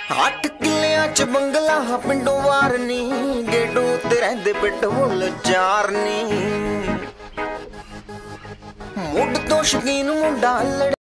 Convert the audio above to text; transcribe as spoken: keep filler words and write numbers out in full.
ਅੱਠ ਕਿੱਲਿਆਂ ਚ ਬੰਗਲਾ ਪਿੰਡੋਂ ਵਾਰ ਨੀ, ਗੇਡੂ ਤੇ ਰਹਿੰਦੇ ਪਿੱਟ ਮੁੱਲ ਚਾਰ ਨੀ। ਮੁੱਢ ਤੋਂ ਸ਼ਕੀਨ ਮੁੰਡਾ